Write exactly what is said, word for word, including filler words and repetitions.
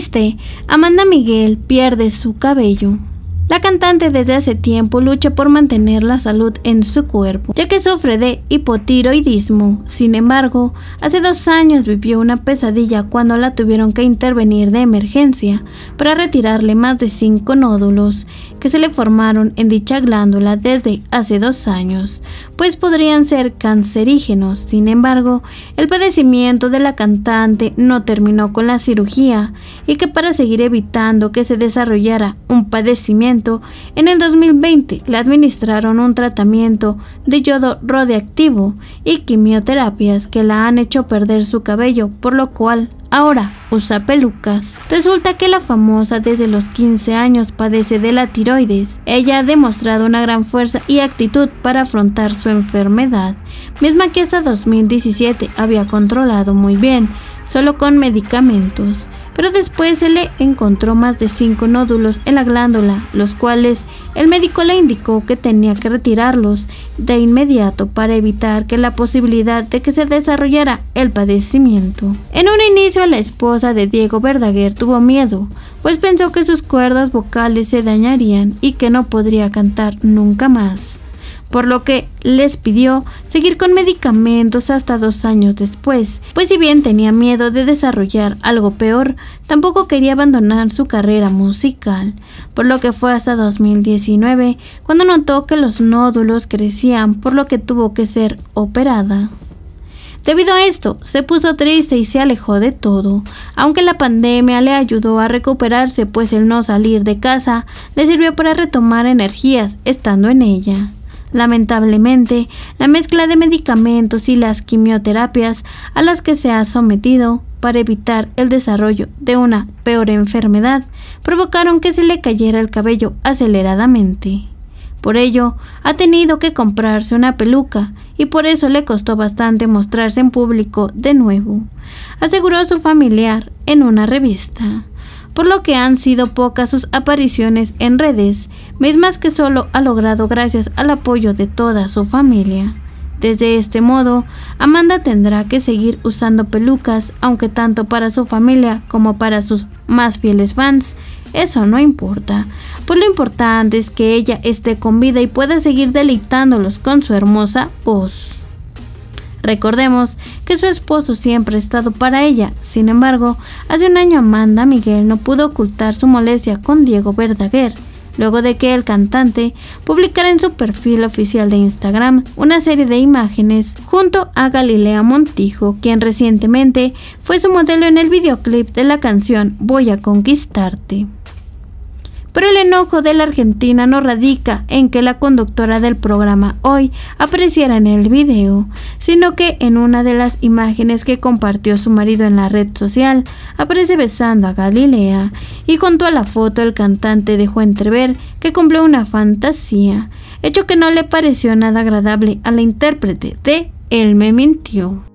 triste, Amanda Miguel pierde su cabello. La cantante desde hace tiempo lucha por mantener la salud en su cuerpo, ya que sufre de hipotiroidismo. Sin embargo, hace dos años vivió una pesadilla cuando la tuvieron que intervenir de emergencia para retirarle más de cinco nódulos que se le formaron en dicha glándula desde hace dos años, pues podrían ser cancerígenos. Sin embargo, el padecimiento de la cantante no terminó con la cirugía y que para seguir evitando que se desarrollara un padecimiento, en el dos mil veinte le administraron un tratamiento de yodo radiactivo y quimioterapias que la han hecho perder su cabello, por lo cual ahora usa pelucas. Resulta que la famosa desde los quince años padece de la tiroides. Ella ha demostrado una gran fuerza y actitud para afrontar su enfermedad, misma que hasta dos mil diecisiete había controlado muy bien, solo con medicamentos. Pero después se le encontró más de cinco nódulos en la glándula, los cuales el médico le indicó que tenía que retirarlos de inmediato para evitar que la posibilidad de que se desarrollara el padecimiento. En un inicio, la esposa de Diego Verdaguer tuvo miedo, pues pensó que sus cuerdas vocales se dañarían y que no podría cantar nunca más, por lo que les pidió seguir con medicamentos hasta dos años después, pues si bien tenía miedo de desarrollar algo peor, tampoco quería abandonar su carrera musical, por lo que fue hasta dos mil diecinueve cuando notó que los nódulos crecían, por lo que tuvo que ser operada. Debido a esto, se puso triste y se alejó de todo, aunque la pandemia le ayudó a recuperarse, pues el no salir de casa le sirvió para retomar energías estando en ella. Lamentablemente, la mezcla de medicamentos y las quimioterapias a las que se ha sometido para evitar el desarrollo de una peor enfermedad provocaron que se le cayera el cabello aceleradamente. Por ello, ha tenido que comprarse una peluca y por eso le costó bastante mostrarse en público de nuevo, aseguró su familiar en una revista, por lo que han sido pocas sus apariciones en redes, mismas que solo ha logrado gracias al apoyo de toda su familia. Desde este modo, Amanda tendrá que seguir usando pelucas, aunque tanto para su familia como para sus más fieles fans, eso no importa, pues lo importante es que ella esté con vida y pueda seguir deleitándolos con su hermosa voz. Recordemos que su esposo siempre ha estado para ella. Sin embargo, hace un año Amanda Miguel no pudo ocultar su molestia con Diego Verdaguer, luego de que el cantante publicara en su perfil oficial de Instagram una serie de imágenes junto a Galilea Montijo, quien recientemente fue su modelo en el videoclip de la canción Voy a Conquistarte. Pero el enojo de la argentina no radica en que la conductora del programa Hoy apareciera en el video, sino que en una de las imágenes que compartió su marido en la red social, aparece besando a Galilea, y junto a la foto el cantante dejó entrever que cumplió una fantasía, hecho que no le pareció nada agradable a la intérprete de Él me mintió.